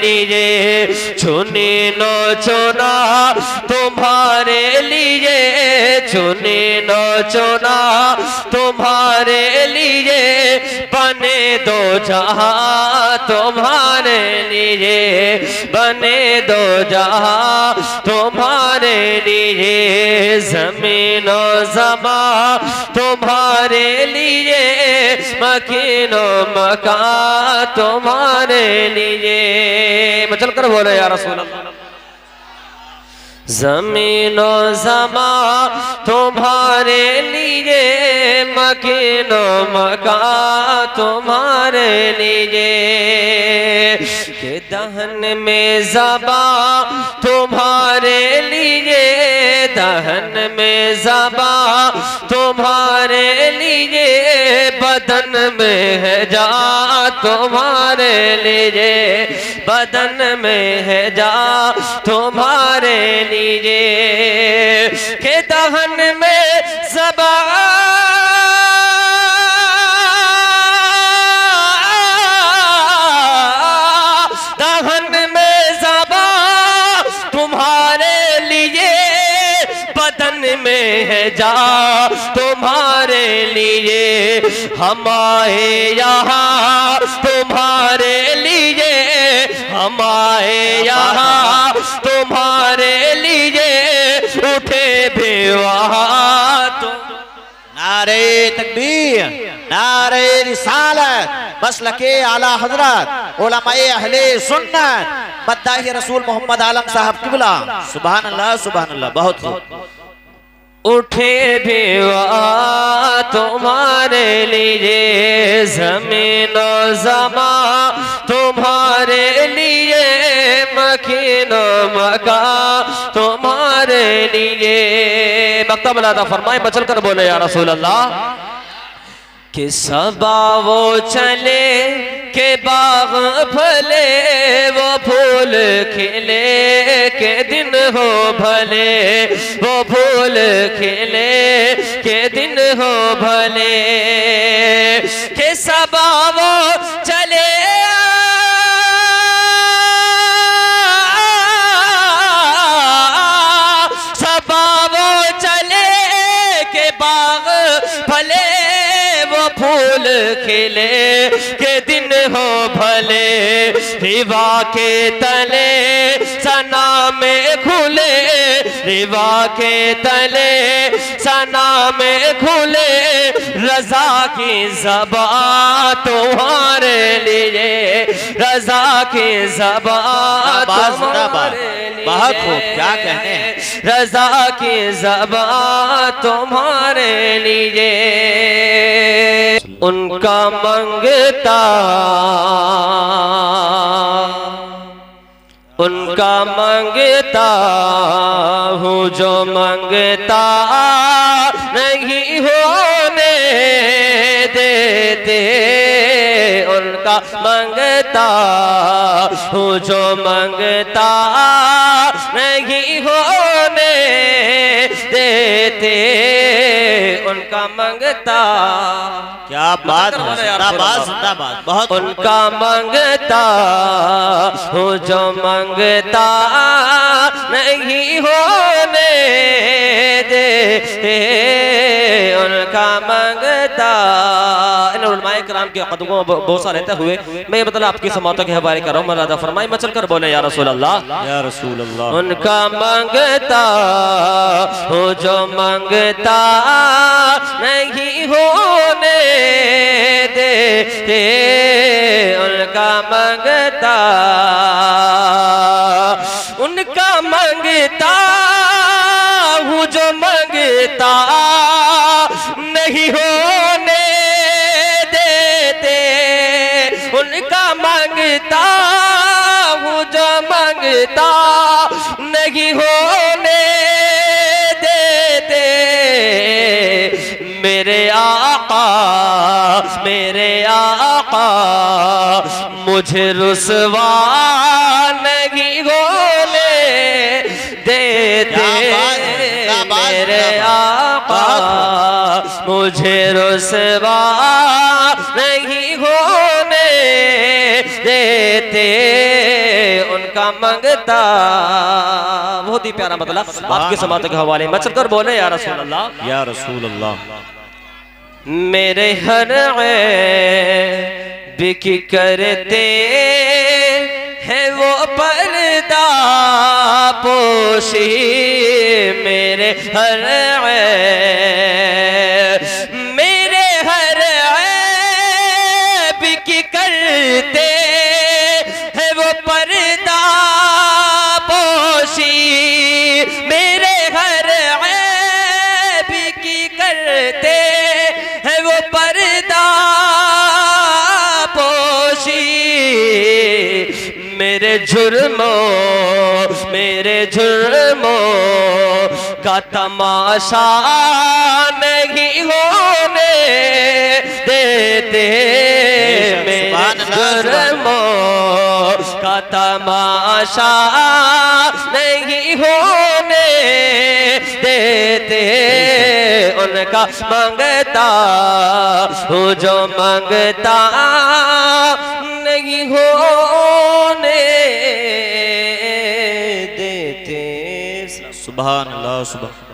लिए, चुनी नो चुना तुम्हारे लिए, चुनी नो चुना तुम्हारे लिए, बने दो जहां तुम्हारे लिए, बने दो जहां तुम्हारे लिए, ज़मीन और ज़मा तुम्हारे लिए, मकीनो मकान तुम्हारे लिए। चल कर बोले या रसूल अल्लाह। ज़मीन और ज़मा तुम्हारे लिए, मकीनो मकान तुम्हारे लिए, के दहन में ज़बा तुम्हारे लिए, दहन में ज़बा तुम्हारे लिए, बदन में है जा तुम्हारे लिए, बदन में है जा तुम्हारे लिए, के दहन में ज़बा दहन में ज़बा तुम्हारे लिए, बदन में है जा तुम्हारे लिए, हम आए यहाँ तुम्हारे लिए, हम आए यहाँ तुम्हारे लिए, उठे भी वहाँ तुम। नारे तकबीर, नारे रिसालत, मसलके आला हजरत, उलमाए अहले सुन्नत, मद्दाही रसूल मोहम्मद आलम साहब किबला। सुभान अल्लाह, सुभान अल्लाह। बहुत खूब। उठे भी वहाँ तुम्हारे लिए, ज़मीन और ज़मा तुम्हारे लिए, मकीनो मकान तुम्हारे लिए। मक्तब अता फरमाए, बचल कर बोले या रसूल अल्लाह। कि सबा वो चले के बाग फले, वो फूल खिले के दिन हो भले, वो फूल खिले के दिन हो भले, के सबा वो चले सबा वो चले के बाग फले, फूल खिले के दिन हो भले, रिवा के तले सना में खुले, रिवा के तले सना में खुले, रजा की ज़बा तुम्हारे लिए, रजा की ज़बा तुम्हारे लिए, बहुत खूब, क्या कहने हैं। रजा की ज़बा तुम्हारे लिए, उनका मंगता, उनका मंगता हूँ जो मंगता नहीं होने देते, उनका मंगता हूँ जो मंगता नहीं होने देते, उनका मंगता। क्या बात है, जिंदाबाद जिंदाबाद। बहुत उनका मंगता हूँ जो मंगता नहीं होने देते, उनका मंगता। इन उलमाए किराम के कदमों बोसा रहते हुए मैं ये मतलब आपकी समातों के हवाले कर रहा हूँ। मौलाना फरमाई, मैं चल कर बोले या रसूल अल्लाह, या रसूल अल्लाह। उनका मंगता हो जो मंगता नहीं होने देते, उनका मंगता, उनका मंगता हूँ जो मंगता नहीं होने देते, उनका मंगता हूँ जो मंगता नहीं होने देते, मेरे आका, मेरे आका मुझे रुसवा नहीं होने देते, मेरे आका मुझे रुसवा नहीं होने देते, उनका मंगता। बहुत ही प्यारा मतलब आपकी समात के हवाले में चलकर बोले या रसूल अल्लाह, या रसूल अल्लाह। मेरे हर बिकी करते है वो पर्दा पोशी, मेरे हर बिकी करते है वो पर्दा पोशी, मेरे हर बिकी करते है वो पर्दा पोशी, मेरे जुर्मों का तमाशा नहीं होने देते, मेरे जुर्मों का तमाशा नहीं होने देते, उनका मंगता हूँ जो मंगता नहीं होने देते। सुभान अल्लाह, सुभान।